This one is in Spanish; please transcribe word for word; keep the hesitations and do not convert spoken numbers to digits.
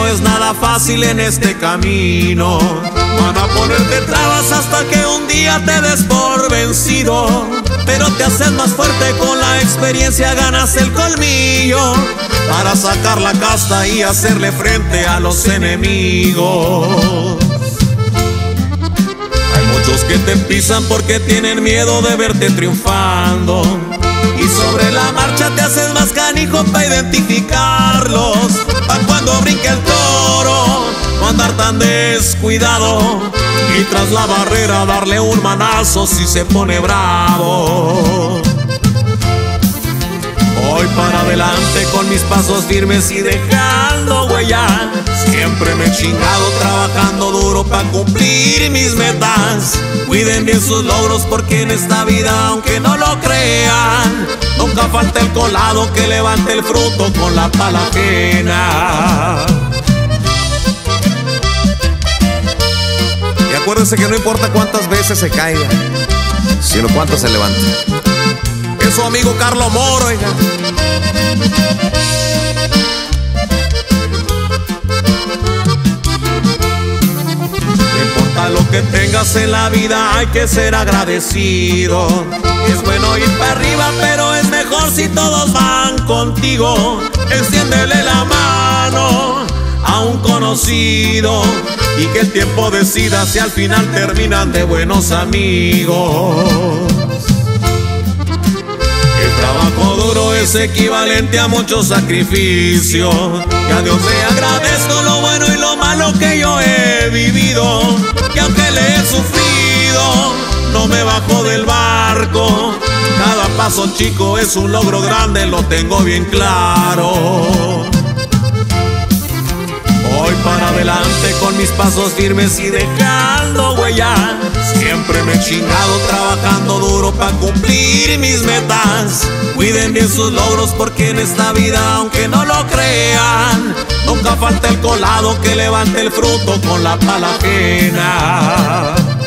es nada fácil en este camino. Van a ponerte trabas hasta que un día te des por vencido, pero te haces más fuerte con la experiencia, ganas el colmillo para sacar la casta y hacerle frente a los enemigos. Hay muchos que te pisan porque tienen miedo de verte triunfando, y sobre la marcha te haces más canijo para identificarlos, pa' cuando brinque el toro no andar tan descuidado, y tras la barrera darle un manazo si se pone bravo. Voy para adelante con mis pasos firmes y dejando huella. Siempre me he chingado trabajando duro para cumplir mis metas. Cuiden bien sus logros porque en esta vida, aunque no lo crean, nunca falta el colado que levante el fruto con la pala ajena. Y acuérdense que no importa cuántas veces se caiga, sino cuántas se levanta. Es su amigo Carlos Moro, oiga. No importa lo que tengas en la vida, hay que ser agradecido. Es bueno ir para arriba, pero es mejor si todos van contigo. Extiéndele la mano a un conocido y que el tiempo decida si al final terminan de buenos amigos. El trabajo duro es equivalente a mucho sacrificio, y a Dios le agradezco lo bueno y lo malo que yo he vivido, y aunque le he sufrido no me bajo del barco. Cada paso chico es un logro grande, lo tengo bien claro. Voy para adelante con mis pasos firmes y dejando huella. Siempre me he chingado trabajando duro para cumplir mis metas. Cuiden bien sus logros porque en esta vida, aunque no lo crean, nunca falta el colado que levante el fruto con la pala ajena.